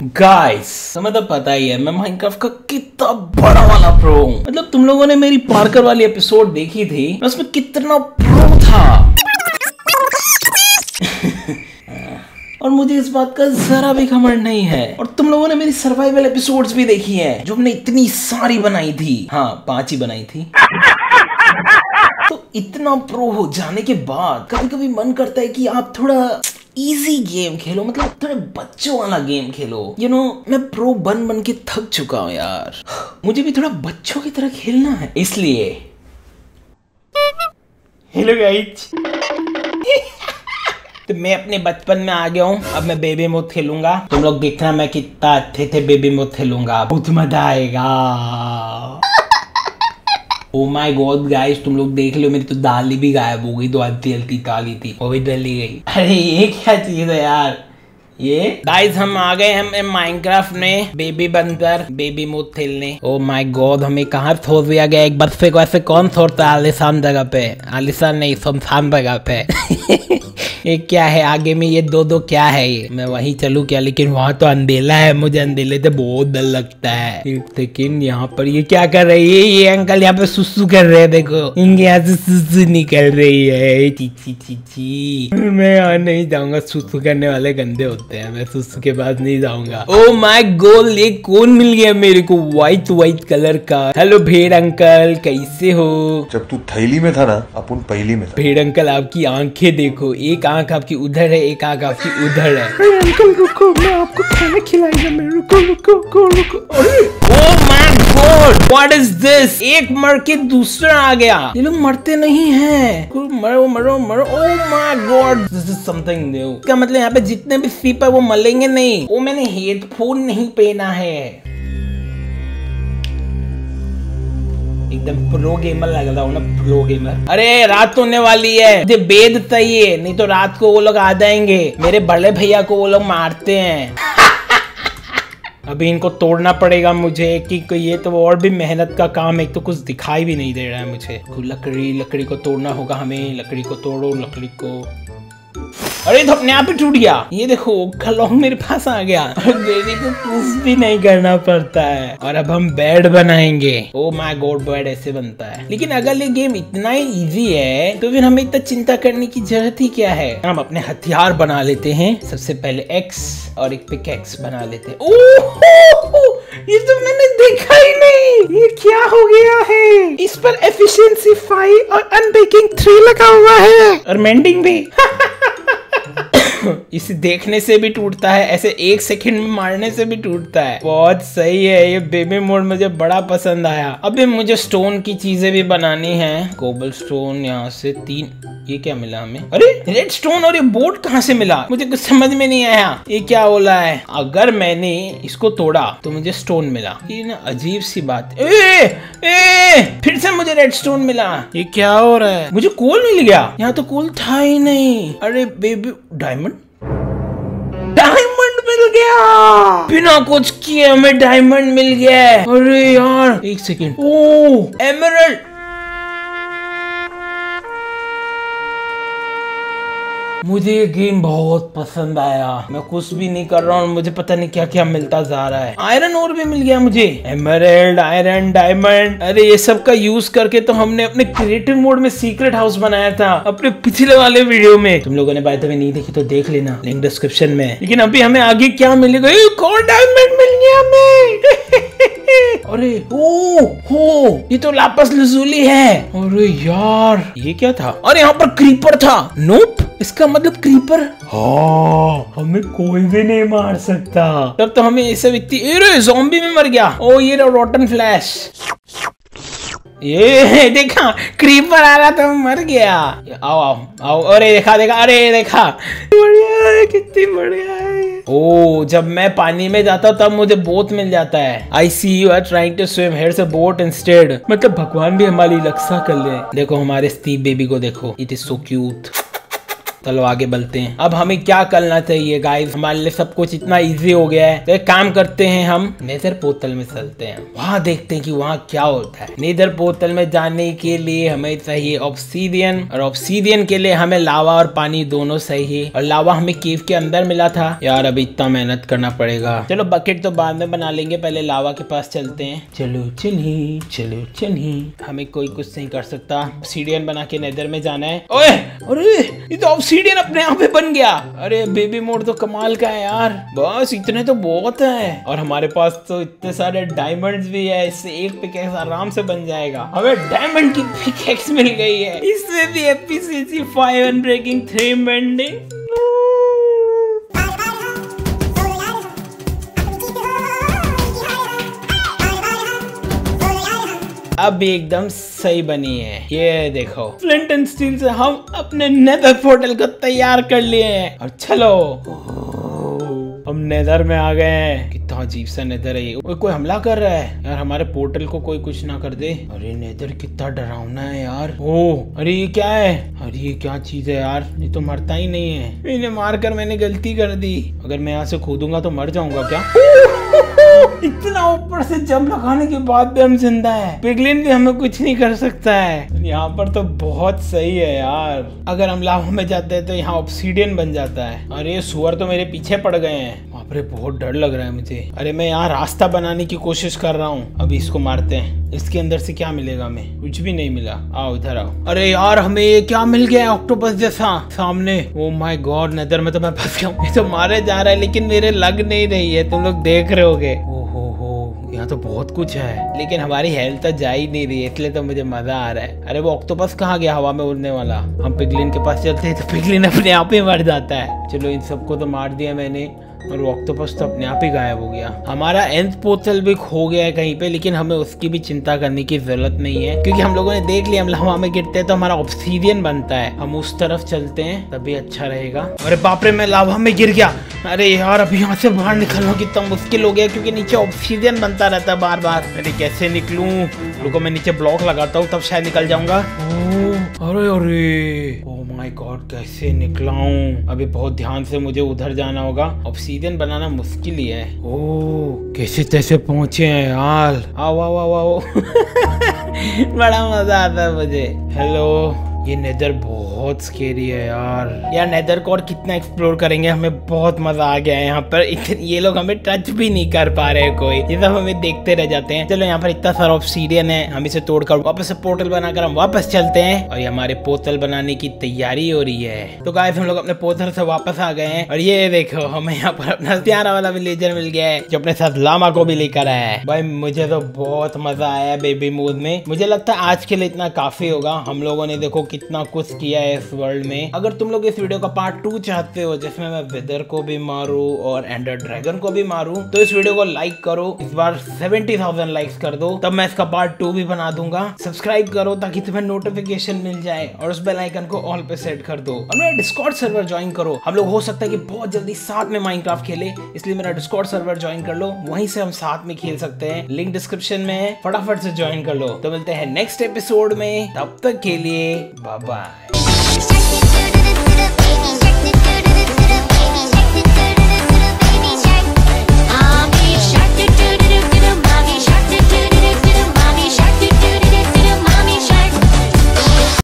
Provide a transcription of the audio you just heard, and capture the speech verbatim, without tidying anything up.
Guys तुम्हें तो पता ही है मैं माइनक्राफ्ट का कितना बड़ा वाला प्रो हूँ। मतलब तुम लोगों ने मेरी पार्कर वाली एपिसोड देखी थी, मैं उसमें कितना प्रो था और मुझे इस बात का जरा भी घमंड नहीं है। और तुम लोगों ने मेरी सर्वाइवल एपिसोड्स भी देखी हैं जो हमने इतनी सारी बनाई थी। हाँ, पांच ही बनाई थी। तो इतना प्रो हो जाने के बाद कभी कभी मन करता है कि आप थोड़ा इजी गेम खेलो, मतलब थोड़े बच्चों वाला गेम खेलो। यू नो मैं प्रो बन बन के थक चुका हूँ यार, मुझे भी थोड़ा बच्चों की तरह खेलना है। इसलिए हेलो गाइस तो मैं अपने बचपन में आ गया हूँ। अब मैं बेबी मोड खेलूंगा। तुम लोग देखना मैं कितना अच्छे थे बेबी मोड खेलूंगा, बहुत मजा आएगा। ओ माय गॉड गाइस, तुम लोग देख लो मेरी तो दाली भी गायब हो गई। तो आधी हल्ती दाली थी वो भी डली गई। अरे ये क्या चीज है यार ये। गाइस हम आ गए हम माइनक्राफ्ट में बेबी बनकर बेबी मोड खेलने। ओ माय गॉड हमें कहाँ छोड़ दिया गया। एक बच्चे को ऐसे कौन छोड़ता है आलिशान जगह पे। आलिशान नहीं, सुनसान जगह पे। ये क्या है आगे में, ये दो दो क्या है ये। मैं वहीं चलूं क्या, लेकिन वहां तो अंधेला है, मुझे अंधेले से बहुत डर लगता है। लेकिन यहाँ पर ये क्या कर रही है, ये अंकल यहाँ पे सुसु कर रहे हैं। देखो इनके यहाँ से सुसु निकल रही है। ची ची ची ची। मैं यहाँ नहीं जाऊंगा, सुसु करने वाले गंदे होते हैं, मैं सुसु के पास नहीं जाऊंगा। ओ माय गॉड ये कौन मिल गया मेरे को, व्हाइट व्हाइट कलर का। हेलो भेड़ अंकल कैसे हो। जब तू थैली में था ना अपन पहली में था। भेड़ अंकल आपकी आंखें देखो, एक आंख आपकी उधर है, एक आंख आपकी उधर है। अरे अंकल रुको, मैं आपको खाना खिलाएगा। मैं रुको रुको रुको रुको। अरे oh my god what is this. एक मर के दूसरा आ गया। ये लोग मरते नहीं हैं, मरो मरो मरो। Oh my god this is something new. इसका मतलब यहाँ पे जितने भी सीप है वो मरेंगे नहीं। वो मैंने हेडफोन नहीं पहना है। एकदम प्रो गेमर लग रहा हूँ ना, प्रो गेमर। अरे रात होने वाली है, मुझे बेद चाहिए, नहीं तो रात को वो लोग आ जाएंगे। मेरे बड़े भैया को वो लोग मारते हैं। अभी इनको तोड़ना पड़ेगा मुझे, कि ये तो और भी मेहनत का काम है। एक तो कुछ दिखाई भी नहीं दे रहा है मुझे। लकड़ी लकड़ी को तोड़ना होगा हमें। लकड़ी को तोड़ो, लकड़ी को। अरे तो अपने आप ही टूट गया। ये देखो खलोंग मेरे पास आ गया। बेबी को कुछ भी नहीं करना पड़ता है। और अब हम बेड बनाएंगे। ओ माय गॉड बेड ऐसे बनता है। लेकिन अगर ये गेम इतना ही इजी है तो फिर हमें इतना चिंता करने की जरूरत ही क्या है। हम अपने हथियार बना लेते हैं। सबसे पहले एक्स और एक पिकैक्स बना लेते हैं। ओह ये तो मैंने देखा ही नहीं, ये क्या हो गया है। इस पर एफिशिएंसी फाइव और अनब्रेकिंग थ्री लगा हुआ है और मेंडिंग भी। इसे देखने से भी टूटता है, ऐसे एक सेकंड में मारने से भी टूटता है। बहुत सही है ये बेबी मोड, मुझे बड़ा पसंद आया। अभी मुझे स्टोन की चीजें भी बनानी है। कोबल स्टोन यहाँ से तीन। ये क्या मिला हमें। अरे रेड स्टोन और ये बोर्ड कहाँ से मिला, मुझे कुछ समझ में नहीं आया। ये क्या बोला है। अगर मैंने इसको तोड़ा तो मुझे स्टोन मिला। ये ना अजीब सी बात। ए, ए, फिर से मुझे रेड स्टोन मिला। ये क्या हो रहा है। मुझे कोल मिल गया, यहाँ तो कोल था ही नहीं। अरे बेबी डायमंड, डायमंड मिल गया। बिना कुछ किए हमें डायमंड मिल गया। अरे यार एक सेकेंड। ओह एमरल्ड। मुझे ये गेम बहुत पसंद आया। मैं कुछ भी नहीं कर रहा हूँ, मुझे पता नहीं क्या क्या मिलता जा रहा है। आयरन ओर भी मिल गया मुझे। Emerald, iron, diamond. अरे ये सब का यूज करके तो हमने अपने क्रिएटिव मोड में सीक्रेट हाउस बनाया था अपने पिछले वाले वीडियो में। तुम लोगों ने बाय द वे नहीं देखी तो देख लेना, लिंक डिस्क्रिप्शन में। लेकिन अभी हमें आगे क्या मिलेगा। एक और डायमंड मिल गया हमें। अरे ओ हो ये तो लापस लजूली है। अरे यार ये क्या था। और यहाँ पर क्रीपर था। नोप इसका मतलब क्रीपर। हाँ हमें कोई भी नहीं मार सकता। तब तो हमें ये सब इतनी। अरे ज़ॉम्बी में मर गया। ओ ये रोटन फ्लैश। ये देखा क्रीपर आ रहा था मर गया। आओ आओ आओ। अरे देखा देखा। अरे देखा बढ़िया है, कितनी बढ़िया है। ओ जब मैं पानी में जाता हूँ तब मुझे बोट मिल जाता है। I see you are trying to swim, here से बोट इंस्टेड। मतलब भगवान भी हमारी रक्षा कर ले। देखो हमारे स्टीव बेबी को देखो, इट इज सो क्यूट। चलो आगे बढ़ते हैं। अब हमें क्या करना चाहिए गाइस, हमारे लिए सब कुछ इतना इजी हो गया है। तो एक काम करते हैं, हम नेदर पोर्टल में चलते हैं, वहाँ देखते हैं कि वहाँ क्या होता है। नेदर पोर्टल में जाने के लिए हमें चाहिए ऑब्सीडियन, और ऑब्सीडियन के लिए हमें लावा और पानी दोनों चाहिए, और लावा हमें केव के अंदर मिला था। यार अभी इतना मेहनत करना पड़ेगा। चलो बकेट तो बाद में बना लेंगे, पहले लावा के पास चलते हैं। चलो चलिए चलो चलिए, हमें कोई कुछ नहीं कर सकता। ऑब्सीडियन बना के नेदर में जाना है। ओए अरे ये तो ऑब्सीडियन अपने आप ही बन गया। अरे बेबी मोड तो कमाल का है यार, बस इतने तो बहुत है। और हमारे पास तो इतने सारे डायमंड्स भी है, इससे एक पिकेक्स आराम से बन जाएगा। हमें डायमंड की पिकेक्स मिल गई है, इससे भी efficiency five unbreaking three mending. अब एकदम सही बनी है, ये देखो फ्लिंट एंड स्टील से हम अपने नेदर पोर्टल को तैयार कर लिए हैं। और चलो हम नेदर में आ गए हैं। कितना अजीब सा नेदर है ये, कोई हमला कर रहा है यार, हमारे पोर्टल को कोई कुछ ना कर दे। अरे नेदर कितना डरावना है यार। ओ अरे ये क्या है, अरे ये क्या चीज है यार, ये तो मरता ही नहीं है। इन्हें मारकर मैंने गलती कर दी, अगर मैं यहाँ से कूदूंगा तो मर जाऊंगा क्या? इतना ऊपर से जंप लगाने के बाद भी हम जिंदा है। पिगलिन भी हमें कुछ नहीं कर सकता है। यहाँ पर तो बहुत सही है यार, अगर हम लावा में जाते हैं तो यहाँ ऑब्सीडियन बन जाता है। अरे ये सुअर तो मेरे पीछे पड़ गए हैं, बाप रे बहुत डर लग रहा है मुझे। अरे मैं यहाँ रास्ता बनाने की कोशिश कर रहा हूँ, अभी इसको मारते हैं। इसके अंदर से क्या मिलेगा हमें? कुछ भी नहीं मिला। आओ इधर आओ। अरे यार हमें ये क्या मिल गया, ऑक्टोपस जैसा सामने। ओ माय गॉड, नेदर में तो मैं फंस गया हूँ। ये तो मारे जा रहा है लेकिन मेरे लग नहीं रही है, तुम लोग देख रहे होगे। यहाँ तो बहुत कुछ है लेकिन हमारी हेल्थ तो जा ही नहीं रही है, इसलिए तो मुझे मजा आ रहा है। अरे वो ऑक्टोपस कहाँ गया हवा में उड़ने वाला? हम पिगलिन के पास चलते हैं तो पिगलिन अपने आप ही मर जाता है। चलो इन सबको तो मार दिया मैंने, और वो ऑक्टोपस तो अपने आप ही गायब हो गया। हमारा एंड पोर्टल भी खो गया है कहीं पे, लेकिन हमें उसकी भी चिंता करने की जरूरत नहीं है, क्योंकि हम लोगों ने देख लिया हम लावा में गिरते हैं तो हमारा ऑब्सीडियन बनता है। हम उस तरफ चलते हैं तभी अच्छा रहेगा। अरे बाप रे मैं लावा में गिर गया। अरे यार अभी यहाँ से बाहर निकलना कितना मुश्किल हो गया, क्योंकि नीचे ऑब्सीडियन बनता रहता है बार बार। अरे कैसे निकलूं? रुको मैं नीचे ब्लॉक लगाता हूँ, तब शायद निकल जाऊंगा। अरे अरे ओ माय गॉड, कैसे निकला हूँ? अभी बहुत ध्यान से मुझे उधर जाना होगा, ऑब्सीडियन बनाना मुश्किल ही है। ओह कैसे तैसे पहुंचे हैं यार। आओ आओ आओ आओ बड़ा मजा आता है मुझे। हेलो, ये नेदर बहुत स्केरी है यार। यार नेदर को और कितना एक्सप्लोर करेंगे, हमें बहुत मजा आ गया है यहाँ पर। ये लोग हमें टच भी नहीं कर पा रहे कोई, ये सब हमें देखते रह जाते हैं। चलो यहाँ पर इतना सारा ऑब्सीडियन है, हम इसे तोड़कर वापस से पोर्टल बनाकर हम वापस चलते हैं, और ये हमारे पोर्टल बनाने की तैयारी हो रही है। तो गाइस हम लोग अपने पोर्टल से वापस आ गए हैं, और ये देखो हमें यहाँ पर अपना प्यारा वाला विलेजर मिल गया है जो अपने साथ लामा को भी लेकर आया है। भाई मुझे तो बहुत मजा आया बेबी मोड में। मुझे लगता है आज के लिए इतना काफी होगा। हम लोगों ने देखो कितना कुछ किया है इस वर्ल्ड में। अगर तुम लोग इस वीडियो का पार्ट टू चाहते हो, जिसमें मैं वेदर को भी मारूं और एंडर ड्रैगन को भी मारूं, तो इस वीडियो को लाइक करो। इस बार सेवेंटी थाउजेंड लाइक्स कर दो, तब मैं इसका पार्ट टू भी बना दूंगा। सब्सक्राइब करो ताकि तुम्हें नोटिफिकेशन मिल जाए, और उस बेल आइकन को ऑल पे सेट कर दो, और मेरा डिस्कॉर्ड सर्वर ज्वाइन करो। हम लोग हो सकता है कि बहुत जल्दी साथ में माइनक्राफ्ट खेले, इसलिए मेरा डिस्कॉर्ड सर्वर ज्वाइन कर लो, वहीं से हम साथ में खेल सकते हैं। लिंक डिस्क्रिप्शन में है, फटाफट से ज्वाइन कर लो। तो मिलते हैं नेक्स्ट एपिसोड में, तब तक के लिए बाय बाय।